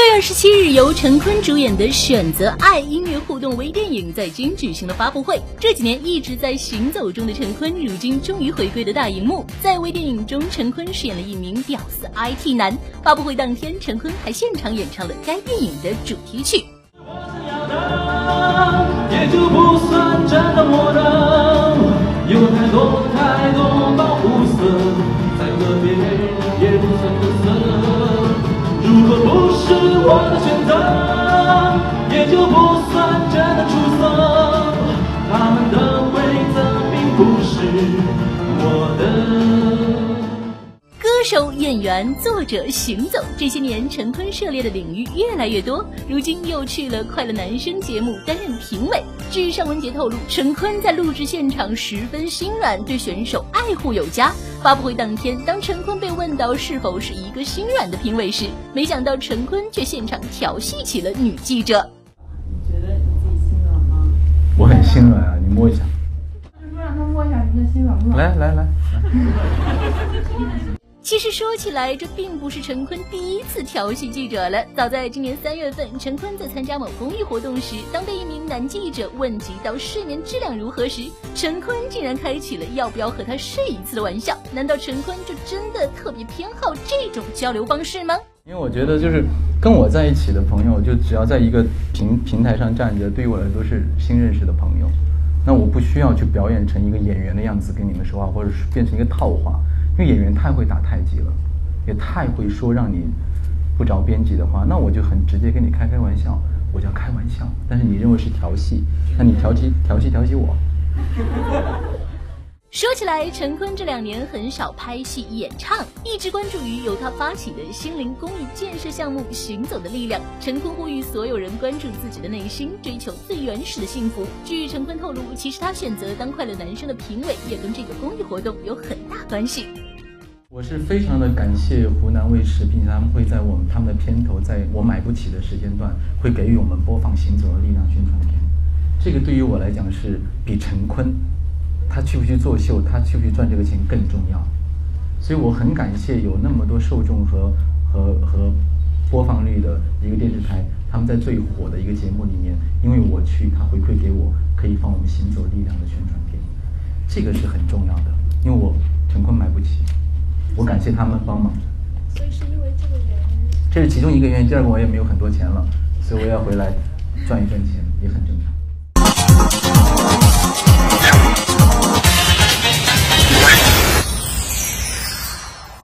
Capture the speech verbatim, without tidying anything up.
月二十七日，由陈坤主演的《选择爱》音乐互动微电影在京举行了发布会。这几年一直在行走中的陈坤，如今终于回归了大荧幕。在微电影中，陈坤饰演了一名屌丝 I T 男。发布会当天，陈坤还现场演唱了该电影的主题曲。 也就不算真的我的，有太多太多保护色，在河边也不算特色。如果不是我的选择，也就不算真的出色。他们的规则并不是我的。 歌手、演员、作者、行走，这些年陈坤涉猎的领域越来越多，如今又去了《快乐男声》节目担任评委。据尚雯婕透露，陈坤在录制现场十分心软，对选手爱护有加。发布会当天，当陈坤被问到是否是一个心软的评委时，没想到陈坤却现场调戏起了女记者。 你觉得你自己心软吗？ 我很心软啊，你摸一下。 就是说让他摸一下，你的心软不软？ 来来来。 其实说起来，这并不是陈坤第一次调戏记者了。早在今年三月份，陈坤在参加某公益活动时，当被一名男记者问及到睡眠质量如何时，陈坤竟然开启了要不要和他睡一次的玩笑。难道陈坤就真的特别偏好这种交流方式吗？ 因为我觉得就是跟我在一起的朋友，就只要在一个平平台上站着，对于我来说都是新认识的朋友。那我不需要去表演成一个演员的样子跟你们说话，或者是变成一个套话。因为演员太会打太极了，也太会说让你不着边际的话，那我就很直接跟你开开玩笑，我叫开玩笑，但是你认为是调戏，那你调戏调戏调戏我。 说起来，陈坤这两年很少拍戏演唱，一直关注于由他发起的心灵公益建设项目行走的力量。陈坤呼吁所有人关注自己的内心，追求最原始的幸福。据陈坤透露，其实他选择当快乐男声的评委也跟这个公益活动有很大关系。 我是非常的感谢湖南卫视，并且他们会在我们他们的片头，在我买不起的时间段，会给予我们播放行走的力量宣传片。这个对于我来讲是比陈坤他去不去作秀，他去不去赚这个钱更重要。所以我很感谢有那么多受众和和和播放率的一个电视台，他们在最火的一个节目里面，因为我去，他回馈给我可以放我们行走力量的宣传片，这个是很重要的。因为我陈坤买不起，我感谢他们帮忙。 所以是因为这个原因？ 这是其中一个原因，第二个我也没有很多钱了，所以我要回来赚一赚钱，也很正常。